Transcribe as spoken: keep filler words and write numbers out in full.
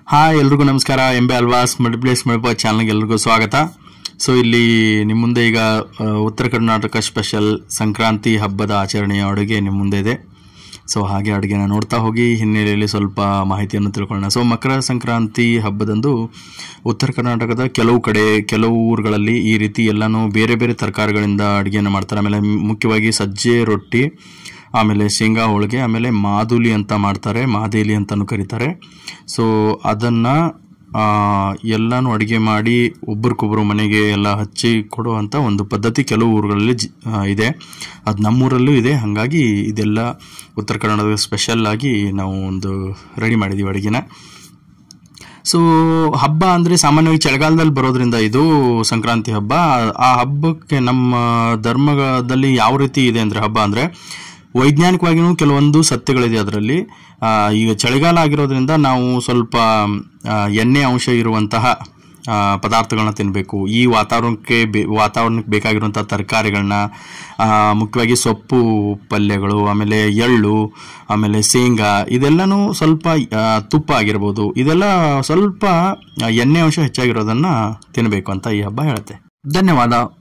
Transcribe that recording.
Hi ಎಲ್ರಿಗೂ ನಮಸ್ಕಾರ. ಎಂಬೆ ಅಲ್ವಾಸ್ ಮಲ್ಟಿಪ್ಲೇಸ್ ಮಲ್ಟಿಪ್ಲೇಸ್ ಚಾನಲ್ಗೆ ಎಲ್ರಿಗೂ ಸ್ವಾಗತ. ಸೊ ಇಲ್ಲಿ ನಿಮ್ಮ ಮುಂದೆ ಈಗ ಉತ್ತರ ಕರ್ನಾಟಕ ಸ್ಪೆಷಲ್ ಸಂಕ್ರಾಂತಿ ಹಬ್ಬದ ಆಚರಣೆಯ ಅಡುಗೆ ನಿಮ್ಮ ಮುಂದೆ ಇದೆ. ಸೊ ಹಾಗೆ ಅಡುಗೆನ ನೋಡ್ತಾ ಹೋಗಿ, ಹಿನ್ನೆಲೆಯಲ್ಲಿ ಸ್ವಲ್ಪ ಮಾಹಿತಿಯನ್ನು ತಿಳ್ಕೊಳ್ಳೋಣ. ಸೊ ಮಕರ ಸಂಕ್ರಾಂತಿ ಹಬ್ಬದಂದು ಉತ್ತರ ಕರ್ನಾಟಕದ ಕೆಲವು ಕಡೆ ಕೆಲವು ಊರುಗಳಲ್ಲಿ ಈ ರೀತಿ ಎಲ್ಲನೂ ಬೇರೆ ಬೇರೆ ತರಕಾರಿಗಳಿಂದ ಅಡುಗೆಯನ್ನು ಮಾಡ್ತಾರೆ. ಆಮೇಲೆ ಮುಖ್ಯವಾಗಿ ಸಜ್ಜೆ ರೊಟ್ಟಿ, ಆಮೇಲೆ ಶೇಂಗಾ ಹೋಳಿಗೆ, ಆಮೇಲೆ ಮಾದುಲಿ ಅಂತ ಮಾಡ್ತಾರೆ, ಮಾದೇಲಿ ಅಂತಲೂ ಕರೀತಾರೆ. ಸೊ ಅದನ್ನು ಎಲ್ಲನೂ ಅಡುಗೆ ಮಾಡಿ ಒಬ್ರಿಗೊಬ್ರು ಮನೆಗೆ ಎಲ್ಲ ಹಚ್ಚಿ ಕೊಡುವಂಥ ಒಂದು ಪದ್ಧತಿ ಕೆಲವು ಊರುಗಳಲ್ಲಿ ಇದೆ. ಅದು ನಮ್ಮೂರಲ್ಲೂ ಇದೆ. ಹಾಗಾಗಿ ಇದೆಲ್ಲ ಉತ್ತರ ಕನ್ನಡದ ಸ್ಪೆಷಲ್ ಆಗಿ ನಾವು ಒಂದು ರೆಡಿ ಮಾಡಿದ್ದೀವಿ ಅಡುಗೆನ. ಸೊ ಹಬ್ಬ ಅಂದರೆ ಸಾಮಾನ್ಯವಾಗಿ ಚಳಿಗಾಲದಲ್ಲಿ ಬರೋದ್ರಿಂದ ಇದು ಸಂಕ್ರಾಂತಿ ಹಬ್ಬ. ಆ ಹಬ್ಬಕ್ಕೆ ನಮ್ಮ ಧರ್ಮದಲ್ಲಿ ಯಾವ ರೀತಿ ಇದೆ ಅಂದರೆ, ಹಬ್ಬ ಅಂದರೆ ವೈಜ್ಞಾನಿಕವಾಗಿಯೂ ಕೆಲವೊಂದು ಸತ್ಯಗಳಿದೆ ಅದರಲ್ಲಿ. ಈಗ ಚಳಿಗಾಲ ಆಗಿರೋದ್ರಿಂದ ನಾವು ಸ್ವಲ್ಪ ಎಣ್ಣೆ ಅಂಶ ಇರುವಂತಹ ಪದಾರ್ಥಗಳನ್ನ ತಿನ್ನಬೇಕು. ಈ ವಾತಾವರಣಕ್ಕೆ ಬೇ ವಾತಾವರಣಕ್ಕೆ ಬೇಕಾಗಿರುವಂಥ ತರಕಾರಿಗಳನ್ನ, ಮುಖ್ಯವಾಗಿ ಸೊಪ್ಪು ಪಲ್ಯಗಳು, ಆಮೇಲೆ ಎಳ್ಳು, ಆಮೇಲೆ ಶೇಂಗಾ, ಇದೆಲ್ಲನೂ ಸ್ವಲ್ಪ ತುಪ್ಪ ಆಗಿರ್ಬೋದು, ಇದೆಲ್ಲ ಸ್ವಲ್ಪ ಎಣ್ಣೆ ಅಂಶ ಹೆಚ್ಚಾಗಿರೋದನ್ನು ತಿನ್ನಬೇಕು ಅಂತ ಈ ಹಬ್ಬ ಹೇಳುತ್ತೆ. ಧನ್ಯವಾದ.